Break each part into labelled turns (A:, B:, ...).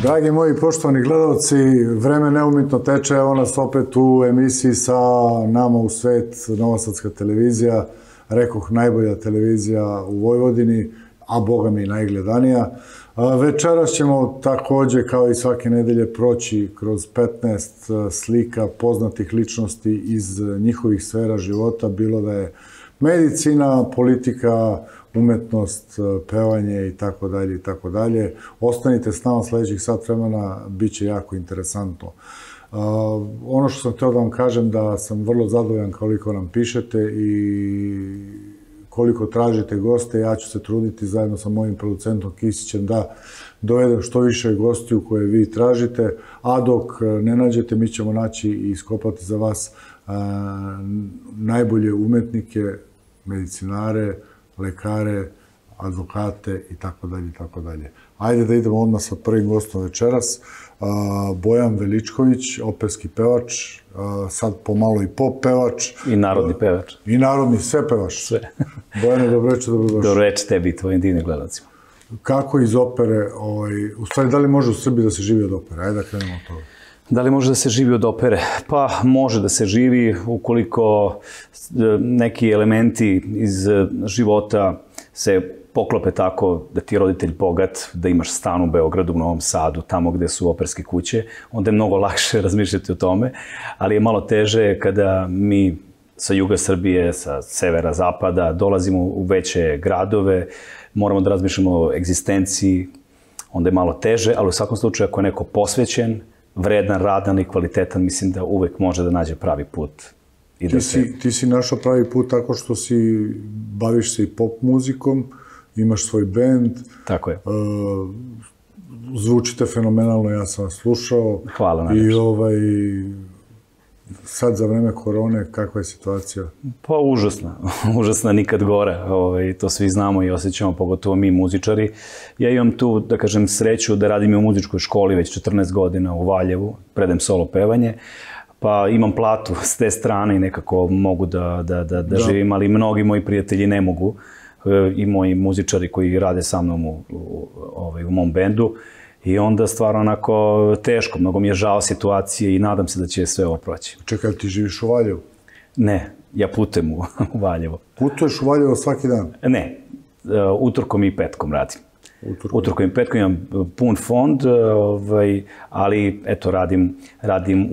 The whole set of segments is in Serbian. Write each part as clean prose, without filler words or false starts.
A: Dragi moji poštovani gledalci, vreme neumitno teče, evo nas opet u emisiji sa nama u svet, Novosadska televizija, rekoh najbolja televizija u Vojvodini, a boga mi najgledanija. Večeras ćemo takođe, kao i svake nedelje, proći kroz 15 slika poznatih ličnosti iz njihovih sfera života, bilo da je medicina, politika, umetnost, pevanje i tako dalje i tako dalje. Ostanite s nama sledećih sat vremena, bit će jako interesantno. Ono što sam hteo da vam kažem, da sam vrlo zadovoljan koliko nam pišete i koliko tražite goste. Ja ću se truditi zajedno sa mojim producentom Kisićem da dovedem što više gostiju koje vi tražite, a dok ne nađete, mi ćemo naći i iskopati za vas najbolje umetnike, medicinare, lekare, advokate i tako dalje i tako dalje. Ajde da idemo odmah sa prvim gostom večeras. Bojan Veličković, operski pevač, sad pomalo i pop pevač.
B: I narodni pevač.
A: I narodni, sve pevaš.
B: Sve.
A: Bojane, dobroveče, dobrodošli.
B: Dobroveče tebi i tvojim divnim gledalcima.
A: Kako iz opere, u stvari, da li može u Srbiji da se živi od opere? Ajde da krenemo od toga.
B: Da li može da se živi od opere? Pa može da se živi ukoliko neki elementi iz života se poklope tako da ti je roditelj bogat, da imaš stan u Beogradu, u Novom Sadu, tamo gde su operske kuće, onda je mnogo lakše razmišljati o tome, ali je malo teže kada mi sa juga Srbije, sa severa, zapada, dolazimo u veće gradove, moramo da razmišljamo o egzistenciji, onda je malo teže, ali u svakom slučaju ako je neko posvećen, vredan, radan i kvalitetan, mislim da uvek može da nađe pravi put.
A: Ti si našao pravi put tako što baviš se i pop muzikom, imaš svoj bend.
B: Tako je.
A: Zvučite fenomenalno, ja sam vas slušao.
B: Hvala najlepše.
A: I sad za vreme korone, kakva je situacija?
B: Pa užasna, užasna, nikad gore. To svi znamo i osjećamo, pogotovo mi muzičari. Ja imam tu, da kažem, sreću da radim i u muzičkoj školi već 14 godina u Valjevu, predajem solo pevanje. Pa imam platu s te strane i nekako mogu da živim, ali mnogi moji prijatelji ne mogu. I moji muzičari koji rade sa mnom u mom bendu. I onda stvarno onako teško, mnogo mi je žao situacije i nadam se da će sve ovo proći.
A: Čekaj, ti živiš u Valjevu?
B: Ne, ja putujem u Valjevo.
A: Putuješ u Valjevo svaki dan?
B: Ne, utorkom i petkom radim. Utorkom i petkom imam pun fond, ali eto radim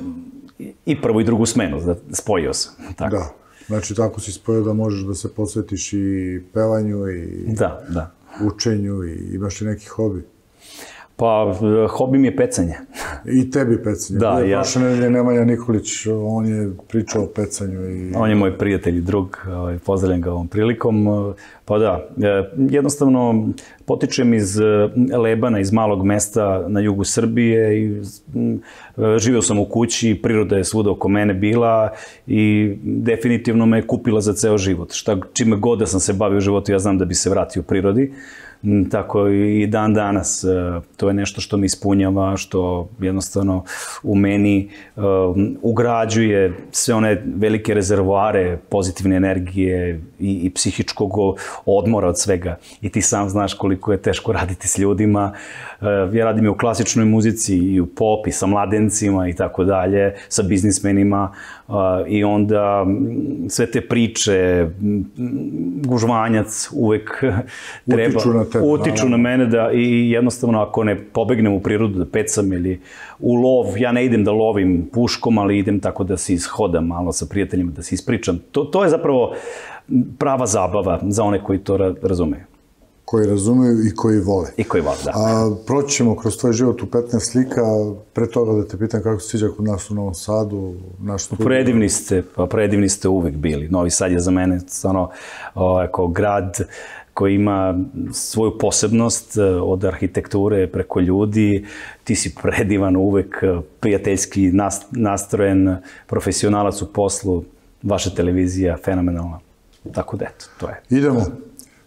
B: i prvu i drugu smenu, spojio sam.
A: Da, znači tako si spojio da možeš da se posvetiš i pevanju i učenju i imaš li neki hobi?
B: Pa, hobi mi je pecanje.
A: I tebi pecanje.
B: Da, ja.
A: Prošle nedelje Nemanja Nikolić, on je pričao o pecanju.
B: On je moj prijatelj i drug, pozdravljam ga ovom prilikom. Pa da, jednostavno potičem iz Lebana, iz malog mesta na jugu Srbije i živeo sam u kući, priroda je svuda oko mene bila i definitivno me je kupila za ceo život. Čime god da sam se bavio u životu, ja znam da bi se vratio u prirodi. Tako i dan danas. To je nešto što me ispunjava, što jednostavno u meni ugrađuje sve one velike rezervoare pozitivne energije i psihičkog odmora od svega. I ti sam znaš koliko je teško raditi s ljudima. Ja radim i u klasičnoj muzici, i u pop, i sa mladencima i tako dalje, sa biznismenima. I onda sve te priče, gužvanjac uvek treba... Utiču na mene da i jednostavno ako ne pobegnem u prirodu da pecam ili u lov, ja ne idem da lovim puškom, ali idem tako da se ishodam malo sa prijateljima, da se ispričam. To je zapravo prava zabava za one koji to razumeju.
A: Koji razumeju i koji vole.
B: I koji vole, da.
A: Proći ćemo kroz tvoj život u 15 slika. Pre toga da te pitam kako se sviđa kod nas u Novom Sadu, naš studio.
B: Predivni ste uvek bili. Novi Sad je za mene stvarno kao grad koji ima svoju posebnost od arhitekture preko ljudi. Ti si predivan uvek, prijateljski nastrojen, profesionalac u poslu, vaša televizija fenomenalna. Tako da eto, to je.
A: Idemo.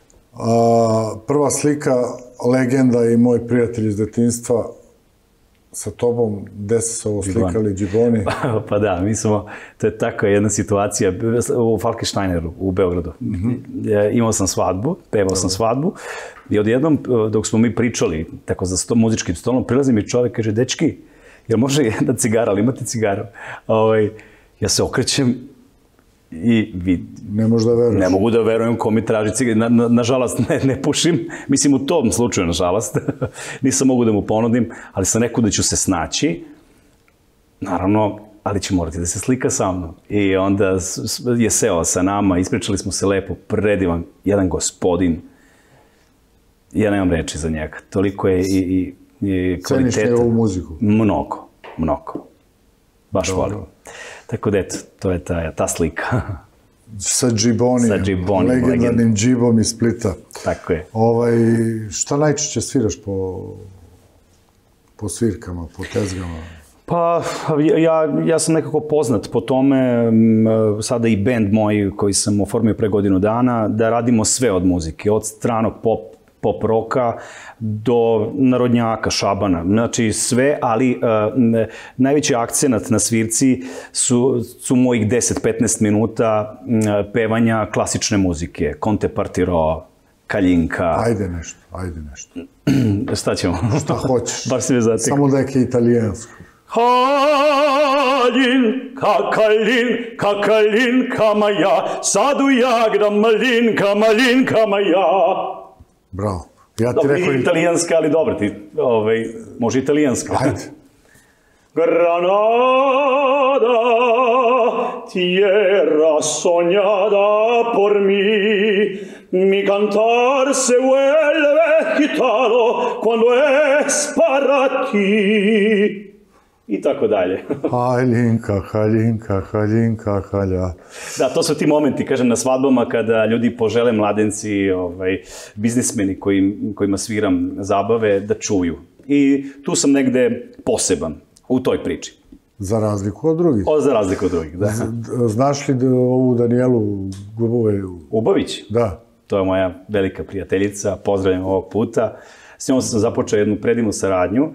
A: Prva slika, legenda i moj prijatelj iz detinjstva, sa tobom, gde ste se ovo slikali, Džiboni?
B: Pa da, to je takva jedna situacija u Falkensteineru u Beogradu. Imao sam svadbu, pevao sam svadbu i odjednom, dok smo mi pričali tako za muzičkim stolom, prilazi mi čovjek i kaže, dečki, jel može jedna cigara, ali imate cigaru? Ja se okrećem i
A: ne možeš da veruješ.
B: Ne mogu da verujem ko mi traži cigaru. Nažalost, ne pušim. Mislim, u tom slučaju, nažalost. Nisam mogu da mu ponudim, ali sam rekao da ću se snaći. Naravno, ali će morati da se slika sa mnom. I onda je seo sa nama, ispričali smo se lepo, predivan, jedan gospodin. Ja nemam reči za njega. Toliko je i kvaliteta.
A: Ceniš njegovu muziku?
B: Mnogo, mnogo. Baš volim. Tako da, eto, to je ta slika.
A: Sa Džibonijem, legendarnim Džibom iz Splita.
B: Tako je.
A: Šta najčešće sviraš po svirkama, po tezgama?
B: Pa, ja sam nekako poznat po tome, sada i bend moj koji sam oformio pre godinu dana, da radimo sve od muzike, od stranog pop roka do narodnjaka, šabana, znači sve, ali najveći akcenat na svirci su mojih 10-15 minuta pevanja klasične muzike, Conte Partiro, Kaljinka.
A: Ajde nešto.
B: Šta ćemo?
A: Šta hoćeš.
B: Baš si me zatekao.
A: Samo neke italijansko.
B: Kaljinka, Kaljinka, Kaljinka moja, sadu jagra malinka moja.
A: Bravo. Ja ti rekao...
B: Nije italijanska, ali dobro, može italijanska.
A: Ajde.
B: Granada, tierra soñada por mí, mi cantar se vuelve gitano cuando es para ti. I tako dalje.
A: Haljinka, haljinka, haljinka, halja.
B: Da, to su ti momenti, kažem, na svadbama kada ljudi požele, mladenci, biznismeni kojima sviram zabave, da čuju. I tu sam negde poseban u toj priči.
A: Za razliku od drugih.
B: Za razliku od drugih, da.
A: Znaš li ovu Danijelu
B: Ubović?
A: Da.
B: To je moja velika prijateljica, pozdravljam ovog puta. S njom sam započeo jednu predivnu saradnju.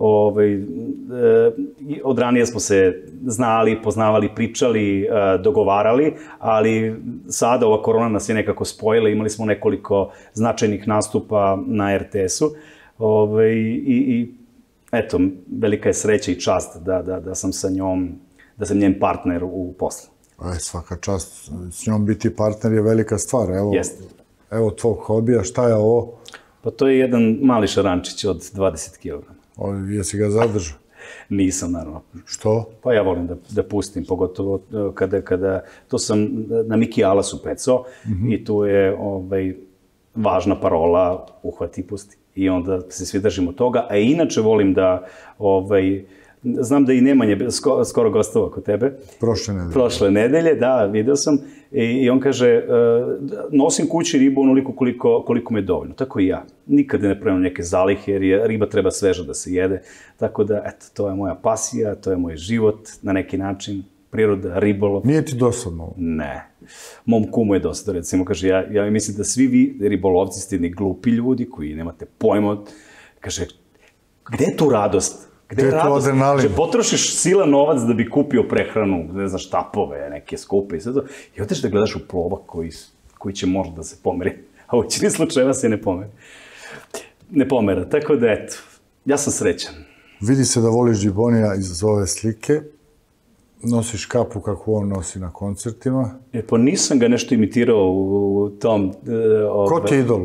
B: Od ranije smo se znali, poznavali, pričali, dogovarali, ali sada ova korona nas je nekako spojila, imali smo nekoliko značajnih nastupa na RTS-u i eto, velika je sreća i čast da sam sa njom, da sam njen partner u poslu.
A: Svaka čast, s njom biti partner je velika stvar. Evo tvog hobija, šta je ovo?
B: Pa to je jedan mali šarančić od 20 kg.
A: Jesi ga zadržao?
B: Nisam, naravno.
A: Što?
B: Pa ja volim da pustim, pogotovo kada... To sam na Miki Alasu pecao i tu je važna parola uhvati i pusti. I onda se svi držimo toga. A inače volim da... Znam da i Nemanja skoro gostovao kod tebe. Prošle nedelje, da, vidio sam. I on kaže, nosim kući ribu onoliko koliko me je dovoljno. Tako i ja. Nikada ne pravim neke zalihe, jer riba treba sveža da se jede. Tako da, eto, to je moja pasija, to je moj život, na neki način, priroda, ribolov.
A: Nije ti dosadno?
B: Ne. Mom kumu je dosadno, recimo, kaže, ja mislim da svi vi ribolovci ste ni glupi ljudi koji nemate pojma. Kaže, gde je tu radost? Gde je radost? Že potrošiš silan novac da bi kupio prehranu, ne znaš, štapove, neke skupe i sve to. I odeš da gledaš u plovak koji će možda da se pomeri. A u većini slučajeva se ne pomera. Tako da, eto, ja sam srećan.
A: Vidi se da voliš Džibonija iz ove slike. Nosiš kapu kako on nosi na koncertima.
B: Pa nisam ga nešto imitirao u tom...
A: Ko ti je idol?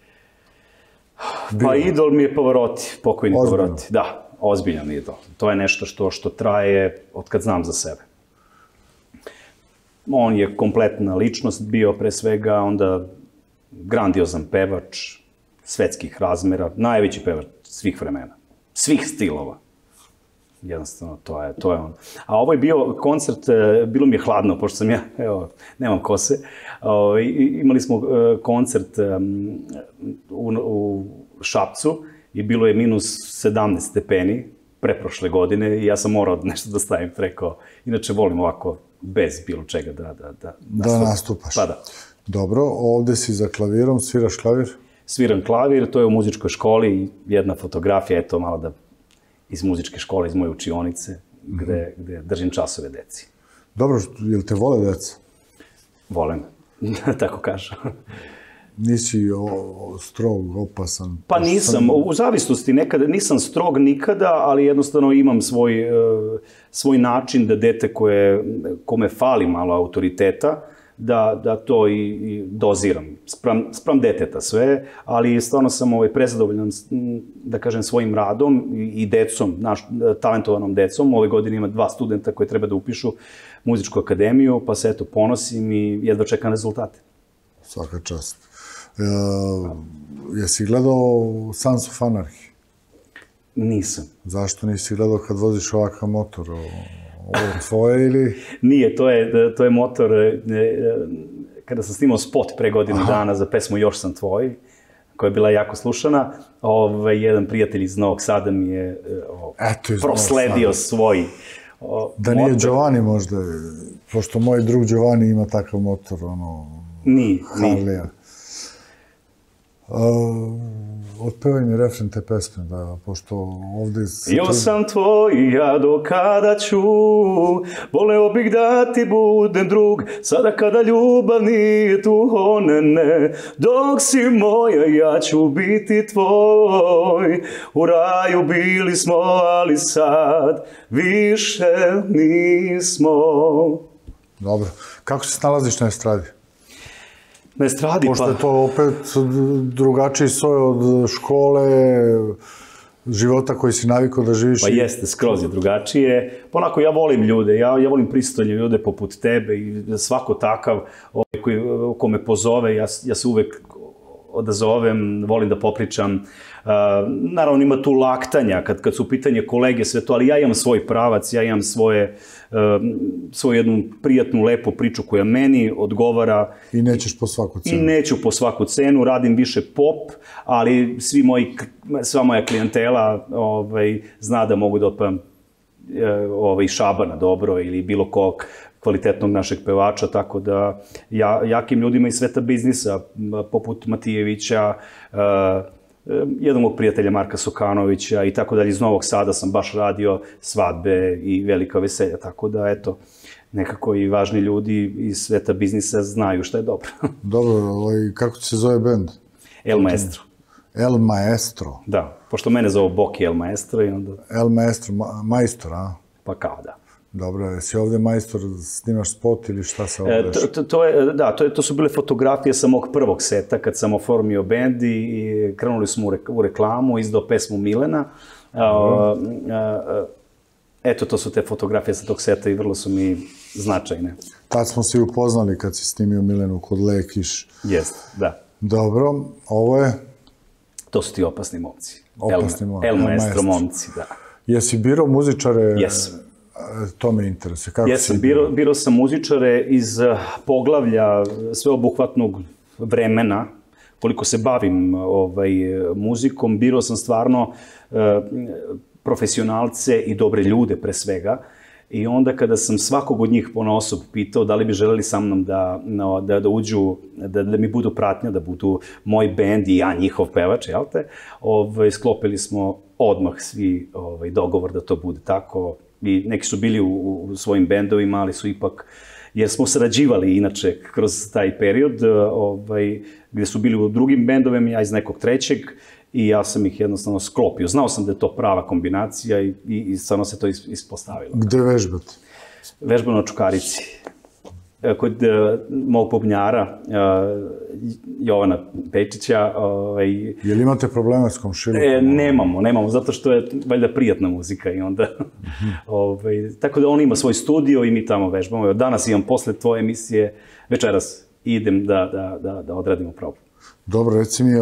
B: Pa idol mi je Pavarotti, pokojni Pavarotti. Da. Ozbiljan idol. To je nešto što traje od kad znam za sebe. On je kompletna ličnost bio pre svega, onda grandiozan pevač svetskih razmera, najveći pevač svih vremena, svih stilova. Jednostavno, to je on. A ovo je bio koncert, bilo mi je hladno, pošto sam ja, evo, nemam kose, imali smo koncert u Šapcu, i bilo je minus 17 stepeni preprošle godine i ja sam morao nešto da stavim preko. Inače, volim ovako, bez bilo čega
A: da nastupaš.
B: Pa da.
A: Dobro, ovde si za klavirom, sviraš klavir?
B: Sviram klavir, to je u muzičkoj školi, jedna fotografija, eto malo da iz muzičke škole, iz moje učionice, gde držim časove deci.
A: Dobro, jel te vole deca?
B: Volim, tako kažem.
A: Nisi strog, opasan?
B: Pa nisam, u zavisnosti nekada, nisam strog nikada, ali jednostavno imam svoj način da dete kome fali malo autoriteta, da to i doziram. Spram deteta sve, ali stvarno sam prezadovoljan, da kažem, svojim radom i decom, talentovanom decom. Ove godine ima 2 studenta koji treba da upišu muzičku akademiju, pa se eto ponosim i jedva čekam rezultate.
A: Svaka čast. Jesi gledao Sons of Anarchy?
B: Nisam.
A: Zašto nisi gledao kad voziš ovakav motor? Ovo tvoje ili?
B: Nije, to je motor, kada sam snimao spot pre godinu dana za pesmu Još sam tvoj, koja je bila jako slušana, jedan prijatelj iz Novog Sada mi je prosledio svoj motor.
A: Da nije Giovanni možda, pošto moj drug Giovanni ima takav motor,
B: Nije.
A: Harley-a. Otpevaj mi refren te pesme, pošto ovde...
B: Još sam tvoj, ja do kada ću, voleo bih da ti budem drug, sada kada ljubav nije tu, ne, dok si moja, ja ću biti tvoj, u raju bili smo, ali sad više nismo.
A: Dobro, kako se snalaziš na estradi?
B: Na estradi, pa...
A: Pošto je to opet drugačiji soj od škole, života koji si navikao da živiš.
B: Pa jeste, skroz je drugačije. Onako, ja volim ljude, ja volim pristojne ljude poput tebe i svako takav ko me pozove, ja se uvek odazovem, volim da popričam. Naravno, ima tu laktanja kad su u pitanje kolege, sve to, ali ja imam svoj pravac, ja imam svoju jednu prijatnu, lepu priču koja meni odgovara.
A: I nećeš po svaku cenu.
B: I neću po svaku cenu, radim više pop, ali sva moja klijentela zna da mogu da otpevam Šabana dobro ili bilo kog kvalitetnog našeg pevača, tako da jakim ljudima iz sveta biznisa, poput Matijevića, jednog mog prijatelja Marka Sokanovića i tako dalje, iz Novog Sada sam baš radio svadbe i velika veselja, tako da eto, nekako i važni ljudi iz sveta biznisa znaju šta je dobro.
A: Dobro, kako se zove bend?
B: El Maestro.
A: El Maestro?
B: Da, pošto mene zove Boki El Maestro i onda...
A: El Maestro, majstor, a?
B: Pa kao da.
A: Dobro, jesi ovde majstor, snimaš spot ili šta se ovde reši?
B: To su bile fotografije sa mog prvog seta kad sam oformio bend i krenuli smo u reklamu, izdao pesmu Milena. Eto, to su te fotografije sa tog seta i vrlo su mi značajne. Tad
A: smo se upoznali kad si snimio Milenu kod Lekiš.
B: Jeste, da.
A: Dobro, ovo je?
B: To su ti opasni momci.
A: Opasni momci.
B: El Maestro momci, da.
A: Jesi birao muzičare?
B: Jesam.
A: To me interesuje.
B: Jesam, birao sam muzičare iz poglavlja sveobuhvatnog vremena, koliko se bavim muzikom, birao sam stvarno profesionalce i dobre ljude pre svega. I onda kada sam svakog od njih ponaosob pitao da li bi želeli sa mnom da uđu, da mi budu pratnja, da budu moj bend i ja njihov pevač, jel te, sklopili smo odmah svi dogovor da to bude tako. I neki su bili u svojim bendovima, ali su ipak, jer smo sarađivali inače kroz taj period, gde su bili u drugim bendovima, ja iz nekog trećeg, i ja sam ih jednostavno sklopio. Znao sam da je to prava kombinacija i stvarno se to ispostavilo.
A: Gde vežbate?
B: Vežbam na Čukarici. Kod mog bubnjara, Jovana Pejčića.
A: Je li imate probleme s komšilukom?
B: Nemamo, zato što je valjda prijatna muzika i onda... Tako da on ima svoj studio i mi tamo vežbamo. Danas imam posle tvoje emisije, večeras idem da odradimo probu.
A: Dobro, reci mi,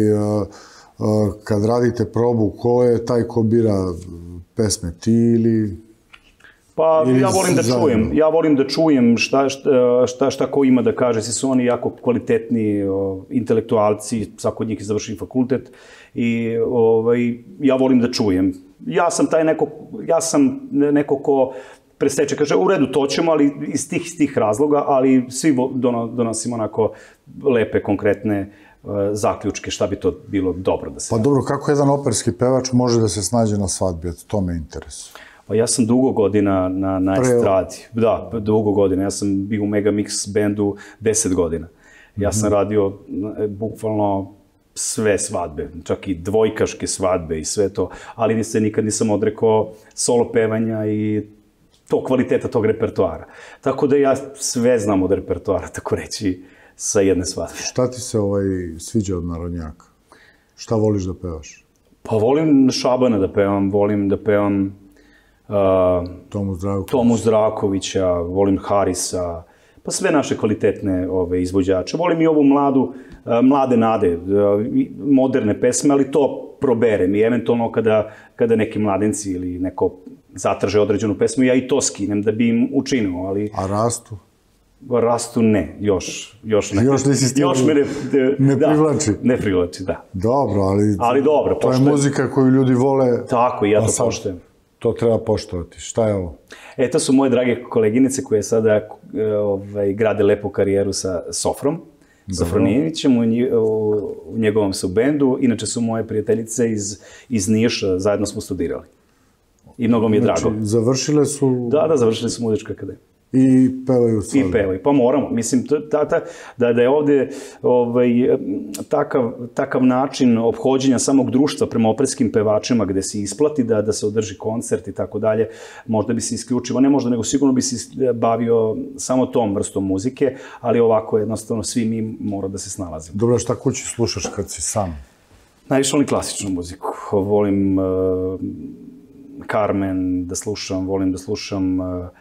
A: kad radite probu, ko je taj ko bira pesme, ti ili...
B: Pa ja volim da čujem šta ko ima da kaže. Svi su oni jako kvalitetni intelektualci, svako od njih je završio fakultet i ja volim da čujem. Ja sam neko ko preseče, kaže u redu to ćemo, ali iz tih razloga, ali svi donosimo onako lepe, konkretne zaključke šta bi to bilo dobro da se...
A: Pa dobro, kako jedan operski pevač može da se snađe na svadbi? To me interesuje.
B: Pa ja sam dugo godina na estradi. Da, dugo godina. Ja sam bio u Megamix bandu 10 godina. Ja sam radio bukvalno sve svadbe, čak i dvojkaške svadbe i sve to, ali se nikad nisam odrekao solo pevanja i to kvaliteta tog repertoara. Tako da ja sve znam od repertoara, tako reći, sa jedne svadbe.
A: Šta ti se sviđa od narodnjaka? Šta voliš da pevaš?
B: Pa volim Šabana da pevam, volim da pevam Tomu Zdravkovića, volim Harisa, pa sve naše kvalitetne izvođače. Volim i ovu mlade nade, moderne pesme, ali to proberem i eventualno kada neki mladenci ili neko zatraže određenu pesmu, ja i to skinem da bi im učinio, ali...
A: A Rastu?
B: Rastu ne, još ne.
A: Još nisi stigao, ne privlači?
B: Ne privlači, da.
A: Dobro, ali
B: dobro,
A: to je muzika koju ljudi vole.
B: Tako, ja to poštujem.
A: To treba poštovati. Šta je ovo?
B: To su moje drage koleginice koje sada grade lepu karijeru sa Sofrom, Sofronijevićem, u njegovom su bendu. Inače su moje prijateljice iz Niša, zajedno smo studirali. I mnogo mi je drago.
A: Znači, završile su...
B: Da, završile su muzičku akademiju.
A: I pevaju sad.
B: I pevaju, pa moramo. Mislim, da je ovde takav način ophođenja samog društva prema operskim pevačima, gde se isplati da se održi koncert i tako dalje, možda bi se isključivo, ne možda, nego sigurno bi se bavio samo tom vrstom muzike, ali ovako jednostavno svi mi mora da se snalazimo.
A: Dobro, šta kući slušaš kad si sam?
B: Najviše volim klasičnu muziku. Volim Carmen da slušam, volim da slušam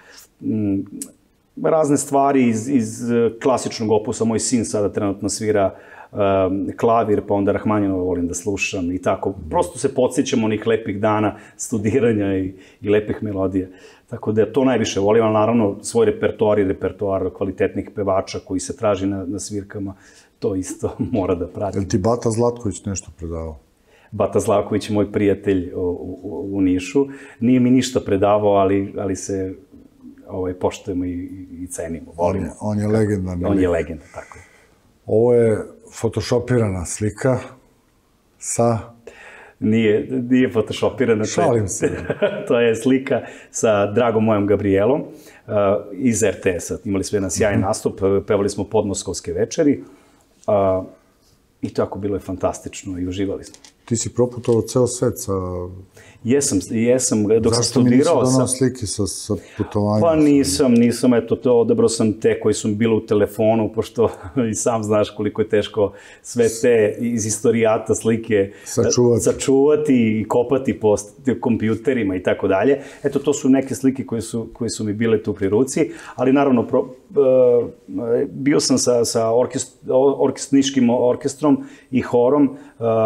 B: razne stvari iz klasičnog opusa. Moj sin sada trenutno svira klavir, pa onda Rahmanjinova volim da slušam i tako. Prosto se podsjećam onih lepih dana studiranja i lepih melodija. Tako da to najviše volim, ali naravno svoj repertoar kvalitetnih pevača koji se traži na svirkama, to isto mora da prati.
A: Je li ti Bata Zlatković nešto predavao?
B: Bata Zlatković je moj prijatelj u Nišu. Nije mi ništa predavao, ali se poštujemo i cenimo, volimo.
A: On je legendarni.
B: On je legenda, tako je.
A: Ovo je photoshopirana slika sa...
B: Nije photoshopirana.
A: Šalim se.
B: To je slika sa dragom mojom Gabrielom iz RTS-a. Imali smo jedan sjajan nastup, pevali smo Podmoskovske večeri i tako bilo je fantastično i uživali smo.
A: Ti si proputovao ceo svet sa...
B: Jesam, dok sam studirao...
A: Zašto mi nisu donao slike sa putovanjem?
B: Pa nisam, eto, odabrao sam te koji su bile u telefonu, pošto i sam znaš koliko je teško sve te iz istorijata slike sačuvati i kopati po kompjuterima i tako dalje. Eto, to su neke slike koje su mi bile tu pri ruci, ali naravno bio sam sa niškim orkestrom i horom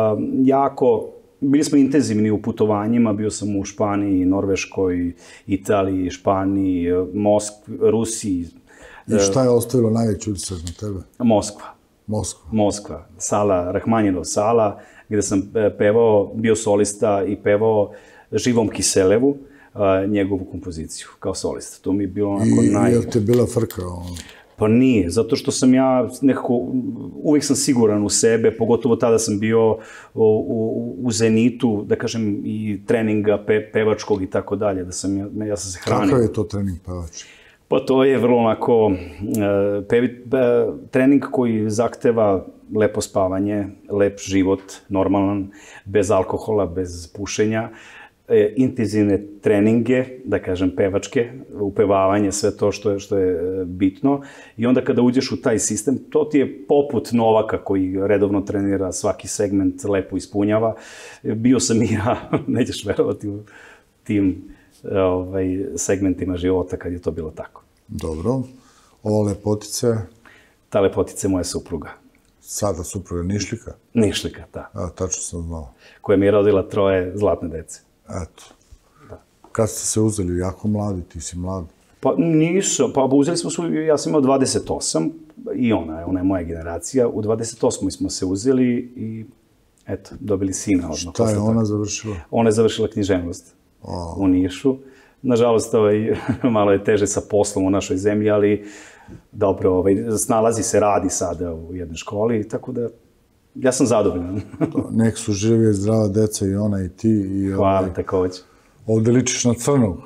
B: bili smo intenzivni u putovanjima, bio sam u Španiji, Norveškoj, Italiji, Španiji, Moskvi, Rusiji.
A: I šta je ostavilo najveći utisak na tebe?
B: Moskva. Sala, Rahmanjinov sala, gde sam pevao, bio solista i pevao Živom Kiselevu, njegovu kompoziciju, kao solista. To mi je bilo onako
A: I je li te bila frka?
B: Pa nije, zato što sam ja nekako, uvijek sam siguran u sebe, pogotovo tada sam bio u zenitu, da kažem, i treninga pevačkog i tako dalje, ja sam se hranio.
A: Kakav je to trening pevački?
B: Pa to je vrlo onako, trening koji zahteva lepo spavanje, lep život, normalan, bez alkohola, bez pušenja, intenzivne treninge, da kažem pevačke, upevavanje, sve to što je bitno. I onda kada uđeš u taj sistem, to ti je poput Novaka koji redovno trenira, svaki segment lepo ispunjava. Bio sam i ja, nećeš verovati, u tim segmentima života kad je to bilo tako.
A: Dobro. Ovo lepotice?
B: Ta lepotica je moja supruga.
A: Sada supruga Nišlika?
B: Nišlika, da.
A: Tačno sam znao.
B: Koja mi je rodila 3 zlatne dece.
A: Eto. Kad ste se uzeli, jako mladi, ti si mlad?
B: Pa nisam, pa uzeli smo se, ja sam imao 28 i ona je moja generacija. U 28. smo se uzeli i eto, dobili sina odmah.
A: Šta je ona završila?
B: Ona je završila književnost u Nišu. Nažalost, malo je teže sa poslom u našoj zemlji, ali dobro, snalazi se, radi sada u jednoj školi, tako da ja sam zadovoljan.
A: Nek su živi, zdrava deca i ona i ti.
B: Hvala, takođe.
A: Ovde ličiš na crnog.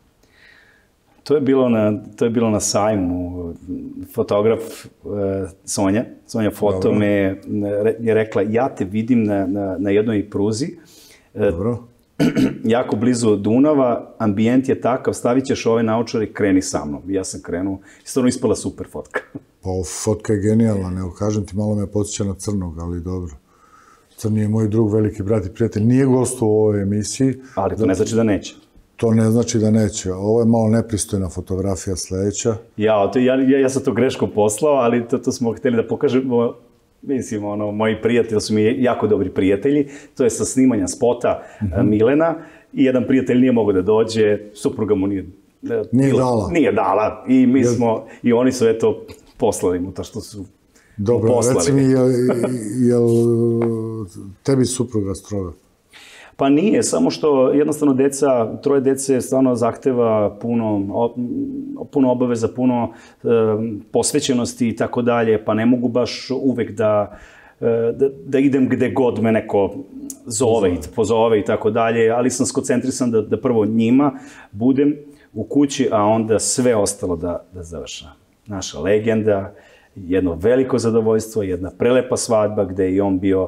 B: To je bilo na sajmu. Fotograf Sonja Foto me je rekla, ja te vidim na jednoj pruzi.
A: Dobro.
B: Jako blizu Dunava, ambijent je takav, stavit ćeš ove naočare i kreni sa mnom. Ja sam krenuo i stvarno ispala super fotka.
A: Pa fotka je genijalna, nego kažem ti, malo me podsjeća na crnog, ali dobro. Crni je moj drug, veliki brat i prijatelj. Nije gostu u ovoj emisiji.
B: Ali to ne znači da neće.
A: To ne znači da neće. Ovo je malo nepristojna fotografija sledeća.
B: Ja sam to greško poslao, ali to smo hteli da pokažemo. Mislim, moji prijatelji su mi jako dobri prijatelji. To je sa snimanja spota Milena i jedan prijatelj nije mogao da dođe, supruga mu nije
A: dala.
B: Nije dala i oni su eto poslali mu to što su
A: dobro,
B: poslali.
A: Reci mi, jel tebi supruga stroga?
B: Pa nije, samo što jednostavno troje dece stvarno zahteva puno obaveza, puno posvećenosti i tako dalje, pa ne mogu baš uvek da idem gde god me neko pozove i tako dalje, ali sam skoncentrisan da prvo njima budem u kući, a onda sve ostalo da završam. Naša legenda, jedno veliko zadovoljstvo, jedna prelepa svadba gde je i on bio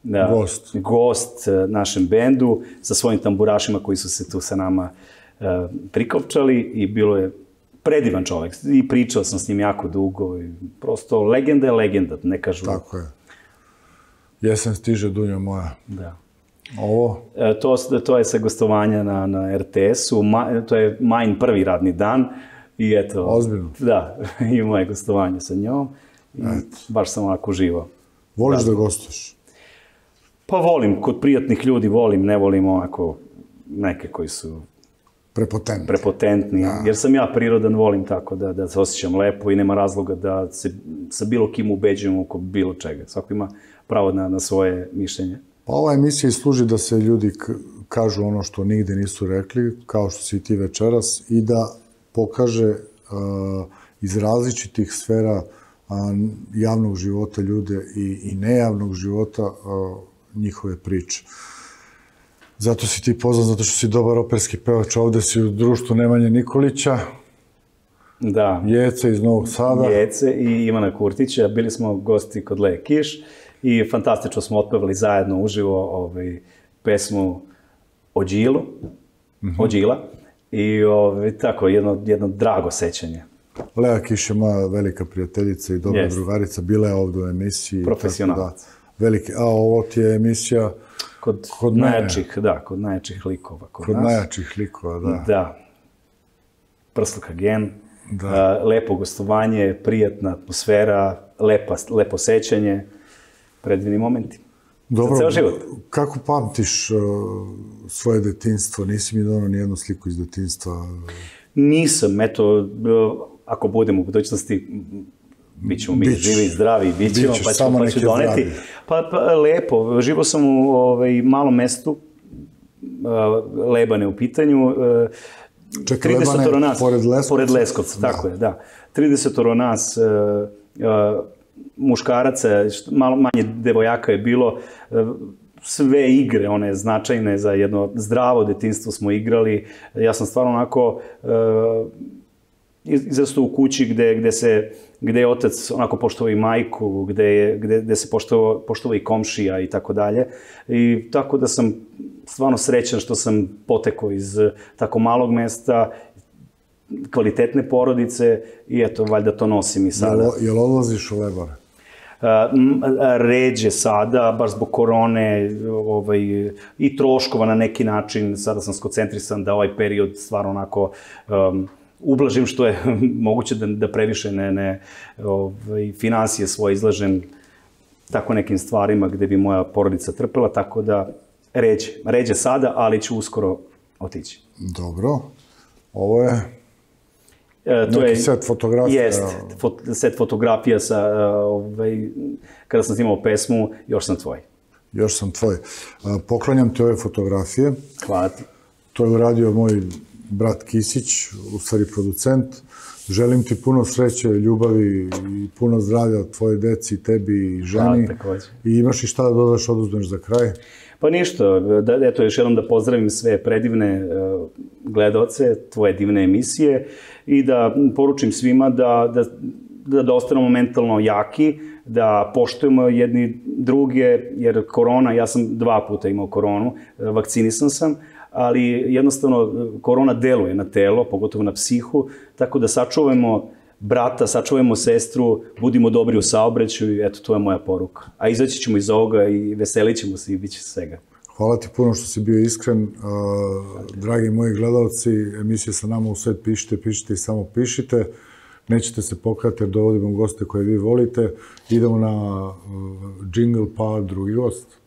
B: gost našem bendu sa svojim tamburašima koji su se tu sa nama prikopčali i bilo je predivan čovek i pričao sam s njim jako dugo i prosto legenda je legenda, ne kažu.
A: Tako je. Jesen stiže, Dunja moja.
B: Da.
A: Ovo?
B: To je sa gostovanja na RTS-u, to je Majin prvi radni dan i eto.
A: Ozbiljno?
B: Da, i moje gostovanje sa njom i baš sam onako uživao.
A: Voliš da gostuješ?
B: Pa volim, kod prijatnih ljudi volim, ne volim onako neke koji su prepotentni, jer sam ja prirodan, volim tako da se osjećam lepo i nema razloga da se sa bilo kim ubeđujem oko bilo čega. Svako ima pravo na svoje mišljenje. Pa
A: ova emisija i služi da se ljudi kažu ono što nigde nisu rekli, kao što si ti večeras, i da pokaže iz različitih sfera javnog života ljude i nejavnog života njihove priče. Zato si ti poznan, zato što si dobar operski pevač. Ovde si u društvu Nemanje Nikolića.
B: Da.
A: Jece iz Novog Sada.
B: Jece i Ivana Kurtića. Bili smo gosti kod Leje Kiš i fantastično smo otpevali zajedno uživo pesmu Ođila. I tako, jedno drago sećanje.
A: Leja Kiš je moja velika prijateljica i dobra drugarica. Bila je ovde u emisiji.
B: Profesionalac.
A: A ovo ti je emisija
B: kod najjačih likova.
A: Kod najjačih likova, da.
B: Da. Prsluk Agen, lepo gostovanje, prijatna atmosfera, lepo sećanje, predivni momenti.
A: Dobro, kako pamtiš svoje detinjstvo? Nisi mi donao nijednu sliku iz detinjstva?
B: Nisam, eto, ako budem u budućnosti, bićemo mi živi i zdravi, pa ću doneti. Pa lepo, živo sam u malom mestu, Lebane u pitanju.
A: Čekaj, Lebane pored Leskovca?
B: Pored Leskovca, tako je, da. 30 nas muškaraca, malo manje devojaka je bilo, sve igre, one značajne za jedno zdravo detinjstvo smo igrali. Ja sam stvarno onako izrastao u kući gde je otac onako poštovao i majku, gde se poštovao i komšija i tako dalje. I tako da sam stvarno srećan što sam potekao iz tako malog mesta, kvalitetne porodice i eto, valjda to nosim i sada.
A: Jel odlaziš u Lebane?
B: Ređe sada, baš zbog korone i troškova na neki način. Sada sam skoncentrisan da ovaj period stvarno onako ublažim što je moguće da previše finansije svoje izlažem tako nekim stvarima gde bi moja porodica trpela, tako da ređe sada, ali ću uskoro otići.
A: Dobro. Ovo je neki set fotografija.
B: Jest, set fotografija kada sam snimao pesmu Još sam tvoj.
A: Još sam tvoj. Poklanjam ti ove fotografije.
B: Hvala ti.
A: To je uradio moj brat Kisić, u stvari producent. Želim ti puno sreće, ljubavi i puno zdravlja tvojoj deci, tebi i ženi. I imaš i šta da dodaš, oduzmeš za kraj?
B: Pa ništa, eto još jednom da pozdravim sve predivne gledaoce tvoje divne emisije i da poručim svima da ostanemo mentalno jaki, da poštujemo jedni druge, jer korona, ja sam 2 puta imao koronu, vakcinisan sam, ali jednostavno korona deluje na telo, pogotovo na psihu, tako da sačuvajmo brata, sačuvajmo sestru, budimo dobri u saobraćaju, eto, to je moja poruka. A izaći ćemo iz ovoga i veselit ćemo se i bit će svega.
A: Hvala ti puno što si bio iskren. Dragi moji gledalci, emisije Sa nama u svet pišite i samo pišite. Nećete se pokajati jer dovodimo goste koje vi volite. Idemo na džingl, pa drugi gost.